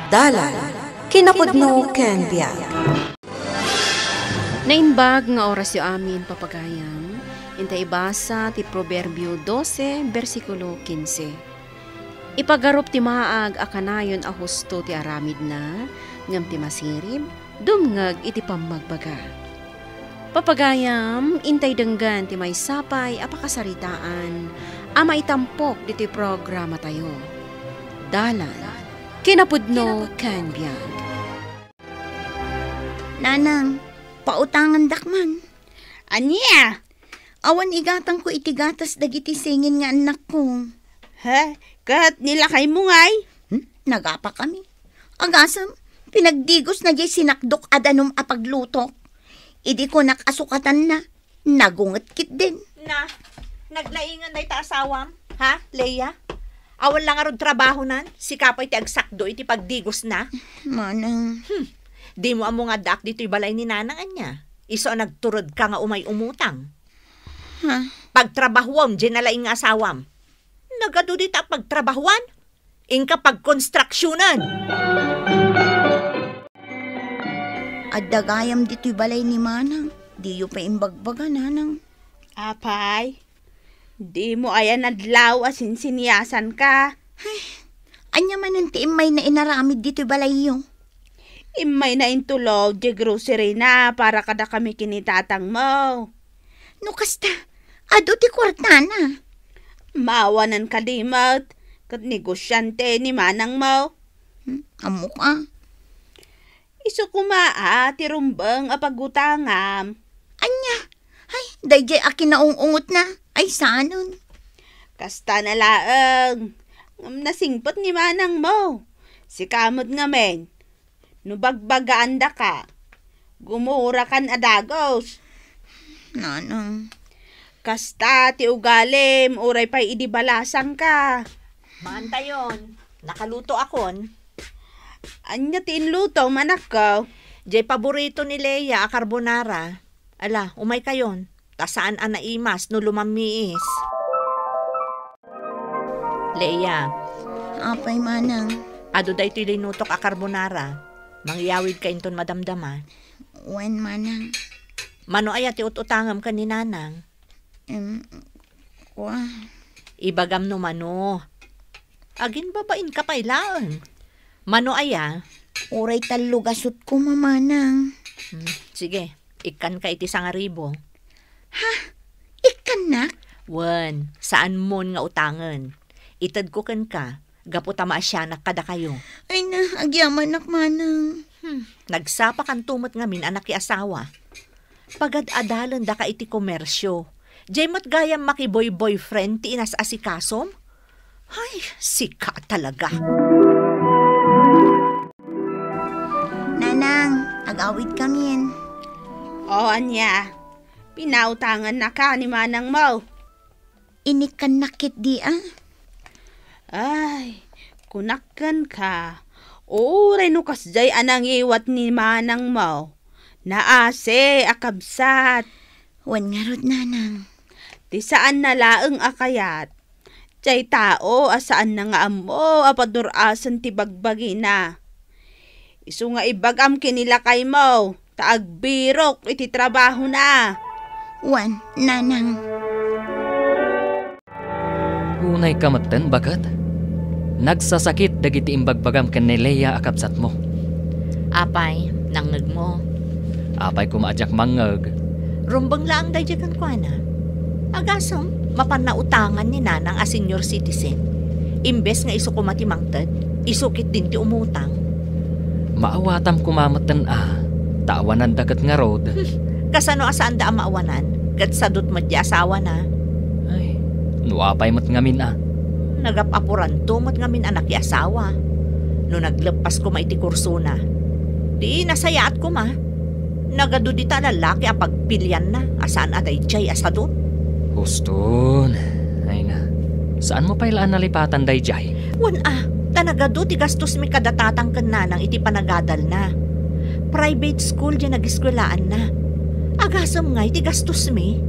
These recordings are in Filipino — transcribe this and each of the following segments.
Dalan, kinapudno ken biag. Nainbag nga oras yu amin papagayam, intay basa ti Proverbio 12, versikulo 15. Ipagarup ti maag akanayon a husto ti aramid na, ngam ti masirib, dumngag iti pamagbaga. Papagayam, intay denggan ti may sapay apakasaritaan, ama itampok diti programa tayo. Dalan, kinapudno ken biag. Nanang, pautangan dakman. Anya? Awan igatang ko itigatas dagiti singin nga anak ko. Ha? Kat nilakay mo ngay? Nagapa kami. Agasam, pinagdigos na jay sinakdok adanum apaglutok. Idi ko nakasukatan na, nagunget kit din. Na, naglaingan na ita asawam? Ha, Leia? Awan lang arod trabaho nan, si kapoy ti agsakdo iti pagdigos na. Manang. Di mo amo nga dak dito'y balay ni nanang anya. Iso nagturod ka nga umay umutang. Ha? Pagtrabahuam, dyan nalaing nga asawam. Nagado dita pagtrabahuan? Ingka pagkonstruksyonan. At dagayam dito'y balay ni Manang. Di yu pa imbagbaga, nanang. Apay, di mo ayan nadlaw asin siniyasan ka. Anya man ang tiimay na inaramid dito'y balay yu. Imay na intulog di grocery na para kada kami kinitatang mo. No kasta, ado ti kwartana. Maawanan kalimot, kat negosyante ni manang mo. Amo ka. Iso kumaa, ti rumbang apagutangam. Anya, ay, dayjay akin na ungungot na. Ay, sanon. Kasta na laeng, nasingpot ni manang mo. Si kamot nga men, nubagbagaan da ka. Gumura kan adagos. Nanang. Kasta ti ugalim, uray pa'y idibalasang ka. Maanta yon, nakaluto akon. Anya ti inluto, manak ko. Jay paborito ni Leia a carbonara. Ala, umay kayon. Tasaan ang naimas no lumamiis. Leia, Apay, Manang. ado da ito'y linutok a carbonara. Mangyawid ka inton madamdama. Wen, Manang. Mano aya ti ututangam ka ni nanang. Kwa. Ibagam no mano. Agin babain ka pailaang. Mano aya? Uray talugasot ko, Mamanang. Sige, ikan ka iti sangaribo. Ikanak? Wen, saan mon nga utangan? Itad ko kan ka, gaputa maasyanak kada kayo. Ay na, agyaman nak, Manang. Nagsapa kan tumot ngamin anak ki asawa. Pagad adalan da ka iti komersyo. Jemot gayam makiboy-boyfriend ti inas asikasom? Ay, sika talaga. Nanang, agawid kami. O, anya, pinautangan na ka ni manang mo. Inikan nakit di Ay, kunakkan ka. Uray no kasjay anang iwat ni manang mo. Naase, akabsat. Wan nga rod, Nanang. Ti saan na laeng akayat. Jay tao, asaan na nga amo, apadurasan ti bagbagi na. Isu nga ibagam kinilakay mo, taagbirok iti trabaho na. Wan, Nanang. Unay kamatan bagat? Nagsasakit dagiti imbagbagam ken ni Leia akabsat mo. Apay, nangag mo. Apay kumaadyak mangag. Rumbang lang day kan kwa na. Agasam, mapanautangan ni nanang a senior citizen. Imbes nga iso kumatimangtad, isukit din ti umutang. Maawatam kumamatan taawanan dagat nga road. Kasano asaan da ang maawanan? Kat sadot madya asawa na. Ay, nuapay mat ngamin Nagapapuran to mat ngamin anak y asawa. No naglepas ko maiti kurso na. Di nasayaat ko ma. Nagado di ta lalaki a pagpilyan na. Asaan aday jay asadot? Huston. Ay na. Saan mo pa ilaan nalipatan day jay? Wan tanagado ti gastos mi kadatatang ken nanang iti panagadal na. Private school dyan nag-eskwelaan na. Agasam nga iti gastos mi.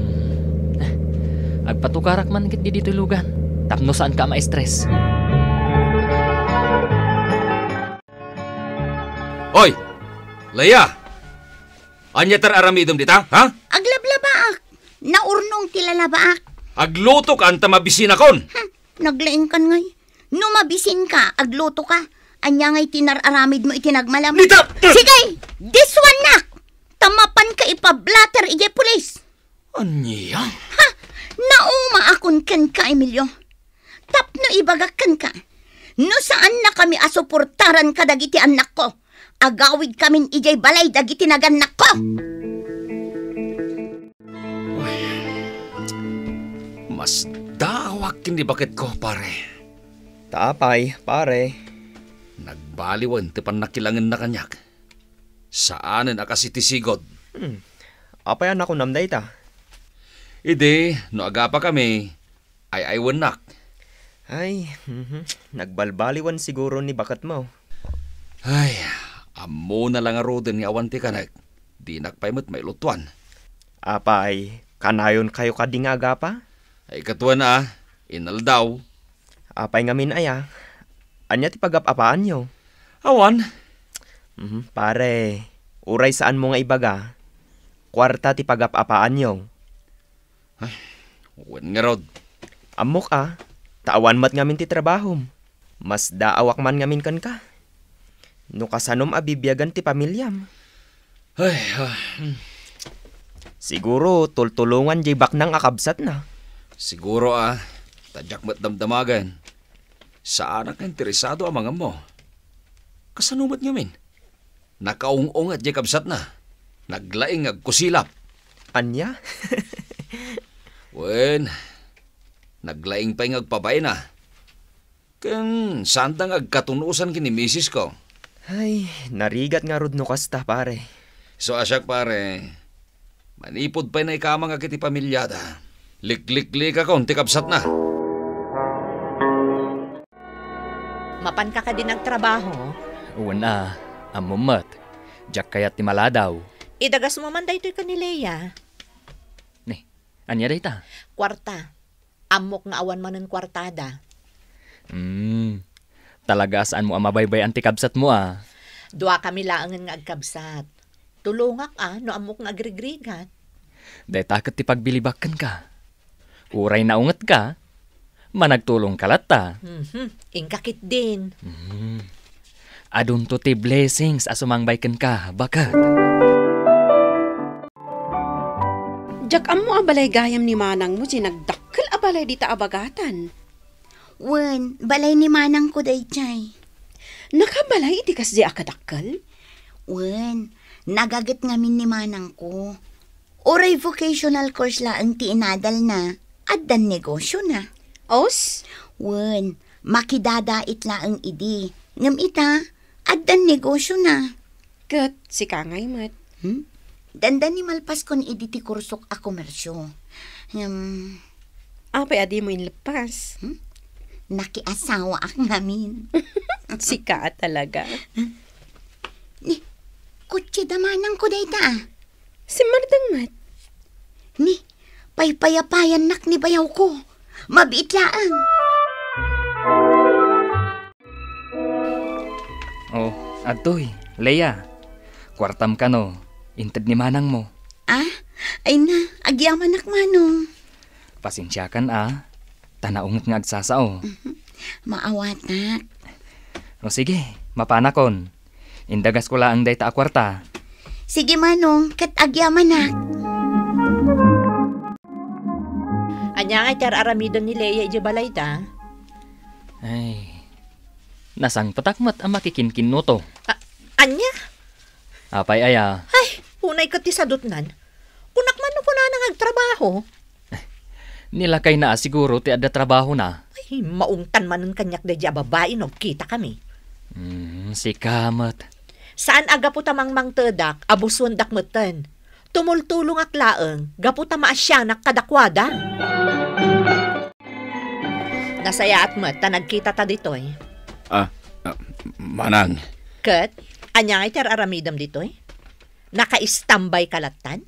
Agpatukarak man kit di ditulugan. Tapno saan ka ma-stress. Oy! Leia! Anya tar aramidom dita, ha? Aglablabaak. Naurnong tilalabaak. Agluto ka anta mabisin akon. Naglaing kan ngay. No mabisin ka, agluto ka. Anya ngay tinararamid mo itinagmalam. Nita! Sige! This one nak! Tamapan ka ipablatter ije pulis. Anya? Ha! Nauma akon kan ka, Emilio. Tapno ibagakan ka. No saan na kami asuportaran ka dagiti anak ko. Agawid kamin ijay balay dagiti naganak ko. Mas dawak kindi bakit ko, pare. Tapay, pare. Nagbaliwan ti panakilangan na kanyak. Saanen akasitisigod. Apayan ako namday ta. Ide, no agapa kami, ay aywanak. Ay, nagbalbaliwan siguro ni bakat mo. Ay, amo na lang aroden ni awan ti kanak. Di nakpaimot may lutuan. Apay, kanayon kayo kadingaga pa? Ay katuan na, inal daw. Apay ngamin aya. Anya ti pagapapaan nyo? Awan. Pare, uray saan mo nga ibaga? Kwarta ti pagapapaan nyo. Wen nga rod. Amok tawan mat ngamin ti trabaho. Mas daawak man ngamin kan ka. No kasanom abibiyagan ti pamilyam. Ay, Siguro tultulungan jay baknang akabsat na. siguro tadyak mat damdamagan. Saan ka interesado ang mga mo? Kasanumat ngamin. Nakaung-ung at kabsat na. Naglaing agkusilap. Anya? Wen, naglaing pa yung agpabay na. Kan sandang agkatunusan kini misis ko. Ay, narigat nga rod no kasta pare. So asyak pare, manipod pa na ikamang agiti pamilyada. Lik-lik-lik ako, tikabsat na. Mapan ka din ng trabaho. Una, amumat. Diyak kayat ti maladaw. Idagas mo man daytoy ka ni Leia. Ni, anya dayta? Kwarta. Amok nga awan man ng kwartada. Talaga saan mo amabaybay ang tikabsat mo Dua kami laangan nga agkabsat. Tulungak no amok nga agrigrigat. Dayta ket ti pagbilibakan ka. Uray na unget ka. Managtulong kalata. Ingkakit din. Adun to ti blessings asumangbayken ka, bakat. Jak amo abalay gayam ni manang mo nagdakkel abalay dita abagatan. Wen, balay ni manang ko day chay. Nakabalay iti kas di akadakkel? Wen, nagagit ngamin ni manang ko. Oray vocational course lang ti inadal na at dan negosyo na. Os? Wen, makidadait lang idi. Ngam ita, at dan negosyo na. Kat, si kangay mat. Dandan ni malpas kon idi ti kursok a komersyo. Apay adi mo inlepas. Nakiasawa ang namin. Si ka talaga. Ni, kutsi damanang ko dayta Si Mardang mat. Ni, paypayapayan nak ni bayaw ko. Mabiit laan. Oh, atoy, Leia. Kwartam ka no. Inted ni manang mo. Ay na, agyaman nak manong. Pasensyakan Tanaungot nga agsasao. Maawat nak. O sige, mapanakon. Indagas ko lang dayta a kwarta. Sige manong, kat agyaman nak. Anya nga tar aramidon ni Leia ije balay ta. Ay, nasang patakmat ang makikinkin no to. Anya? Apay aya. Ay, unay ka ti sadutnan. Kunak man no na nagtrabaho. Nilakay na siguro ti adda trabaho na. Ay, maungtan man ng kanyak de babae no, kita kami. Si kamat. Saan aga po tamang tedak, abusuan dakmeten. Tumultulong ak laeng, gapu tama asyanak kadakwada. Nasaya at mat, nagkita ta ditoy. Manang. Kat, anya nga iter aramidam ditoy? Naka-istambay kalatan?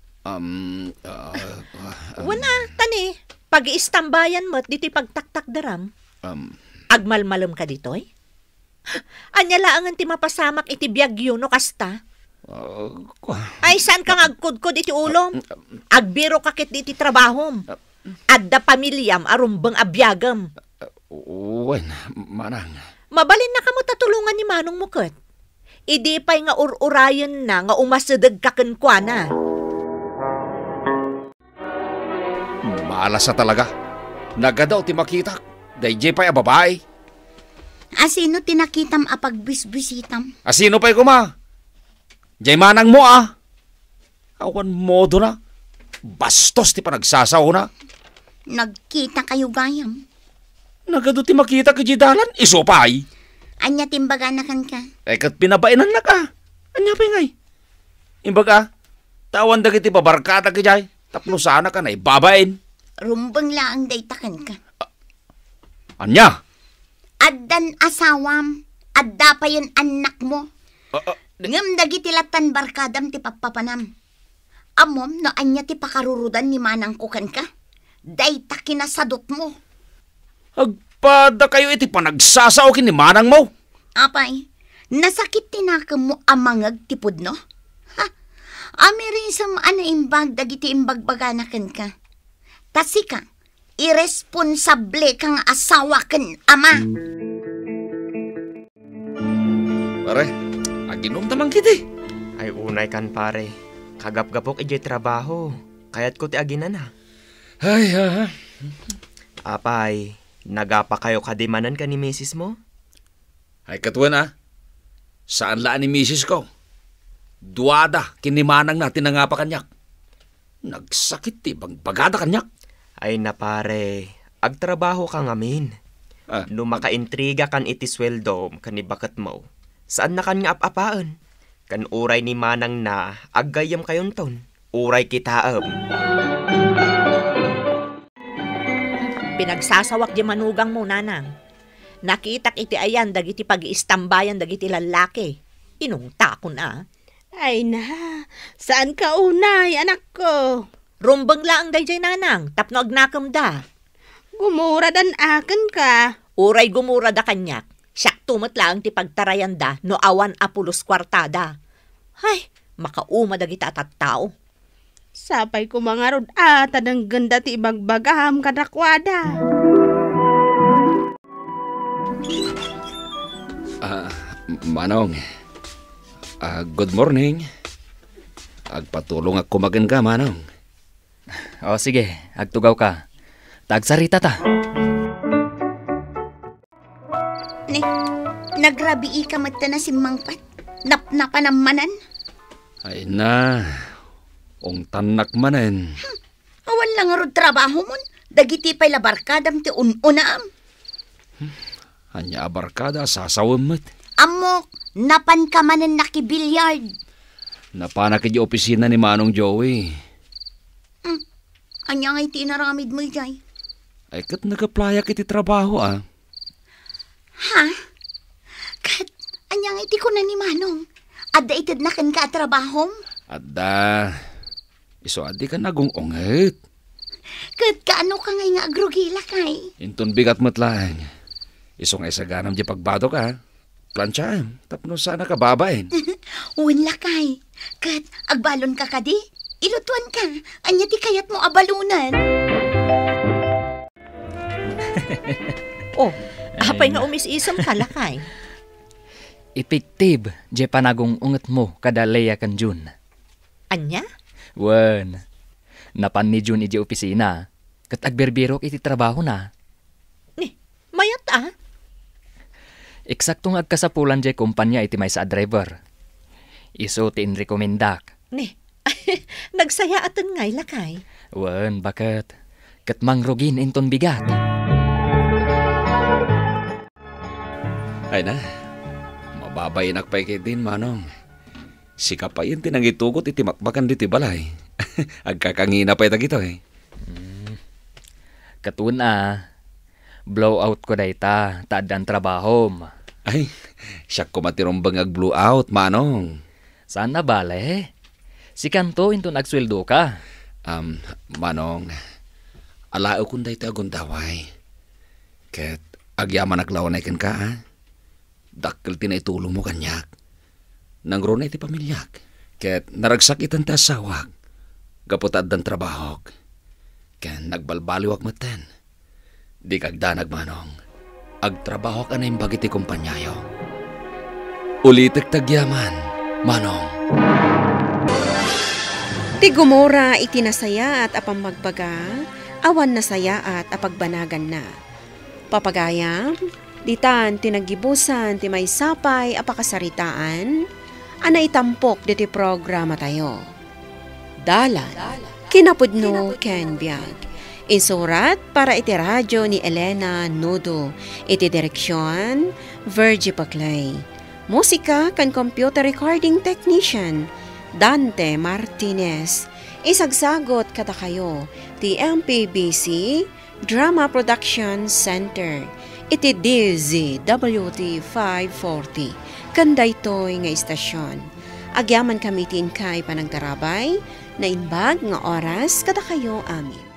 Wana, tani. Pag-iistambayan mo't dito'y pagtaktak daram. Agmalmalom ka dito'y? Anya laangan ti mapasamak iti biyagyo no kasta. Kwa. Ay, saan ka ngagkudkod iti ulom? Agbiro kakit iti trabahom. Adda pamilyam arumbang abiyagam. Wen, manang. Mabalin na kamo tatulungan ni Manong mo ket. Idi pa'y nga urayan na nga umasadag kakenkwana. Malas na talaga. Nagadaw ti makita. Dayjay pa'y babae. Asino tinakitam apagbisbisitam? Asino pa'y kuma? Jay manang mo Awan modo na. Bastos ti panagsasaw na. Nagkita kayo gayam. Nagado ti makita ka jidalan. Isopay. Anya timbaga na kan ka. Kat pinabainan na ka. Anya pa ngay. Imbaga, tawan dagiti babarkada ka jay. Tapno sana ka na ibabain. Rumbang laang daytakan ka. Anya? Addan asawam. Adda pa yun anak mo. Ngam dagiti latan barkadam ti papapanam. Amom no anya ti pakarurudan ni manang kukan ka. Dayta kinasadot mo. Agpada kayo iti panagsasaw kin ni manang mo. Apay, nasakit tinakam mo amangag tipod no? Ha? Amirisam ana imbag dagiti imbagbaganakan ka. Tasi ka, irresponsable kang asawa kan ama. Pare, aginom tamang kiti. Ay unay kan pare. Kagap-gapok ijay trabaho. Kaya't ko ti aginan na. Ay, Apay, nagapa kayo kadimanan ka ni misis mo? Ay katuan Saan laan ni misis ko? Duada, kinimanang natin na nga pa kanyak. Nagsakit ti bagada kanyak. Ay na pare, agtrabaho ka ngamin. No makaintriga kan iti sweldo kanibakat mo. Saan na kan nga apapaan? Kan uray ni manang na aggayam kayon ton. Uray kitaam. Pinagsasawak di manugang mo, nanang. Nakitak iti ayan dagiti pag-iistambayan dagiti lalaki. Inungta ko na. Ay na, saan ka unay, anak ko? Rumbang laang dayjay, nanang. Tapno agnakam da. Gumura dan akin ka. Uray gumura da kanyak. Siyak tumat lang ti pagtarayan da no awan apulos kwartada. Ay, makauma dagiti atattao. Sapay ko mga rod tadang ganda ti ibagbagam kadakwada. Manong, good morning. Agpatulong ako magan ka, Manong. O sige, agtugaw ka. Tagsarita ta. Nagrabi ka mata na si Mangpat. Napnapanamanan. Ay na, ong tanak manen. Awan lang nga rod trabaho mon. Dagiti pa'y labarkadam ti ununam. Anya abarkada, sasawam mat. Amok, napan ka manen nakibilyard. Napanak di opisina ni Manong Joey. Anya nga iti inaramid mo jay. Ay kat nagaplaya kiti trabaho Ha? Kat, anya nga iti ko na ni Manong. Adda itad na kan ka trabahom? Adda, iso adi ka nagungongit. Kat kaano ka nga agrugila kay? Inton bigat matlang. Iso nga isaganam di pagbado ka. Planchaam, tapno sana ka babain. Wala kay. Kat, agbalon ka kadi? Ilutuan ka. Anya ti kayat mo abalunan. Apay nga umis-isam kalakay. Epektive, di panagong unget mo kada Leia kan Jun. Anya? Wen, napan ni Jun iti opisina. Kat agberbirok iti trabaho na. Mayat Eksaktong agkasapulan di kumpanya iti may sa driver. Iso ti inrekomendak. Nagsaya atan ngay lakay. Wen, bakit? Kat mangrugin inton bigat. Ay na, mababayin akpay kay din, Manong. Sikapayin tinangitugot iti makbakan diti balay. Agkakangina pa'y tagito Katun blowout ko dayta, taadan trabahom. Ay, siya kumatirombang ag-blue out, Manong. Saan na bale? Si Kanto inton agsweldo ka. Manong, alao kung dayta agundaway. Ket agyaman aglawanay kan ka, Dakkel tinaitulong mo kanyak. Nangro na iti pamilyak. Ket naragsakitan ta asawak. Gaputad dan trabahok. Ken nagbalbaliwak maten. Di kagdanag manong. Agtrabahok anay bagiti kumpanyayo. Ulitek tagyaman, manong. Ti gumora iti nasaya at apamagbaga, awan nasaya at apagbanagan na. Papagayam, ditan tinagibusan ti may sapay apakasaritaan, anay tampok diti programa tayo. Dalan, kinapudno ken biag. Insurat para iti radyo ni Elena Nudo, iti direksyon, Virgie Paclay. Musika kan computer recording technician, Dante Martinez. Isagsagot kada kayo, ti MPBC Drama Production Center. Iti DZWT 540. Kandaytoy nga istasyon. Agyaman kami tin kay panagdarabay, na inbag nga oras kada kayo amin.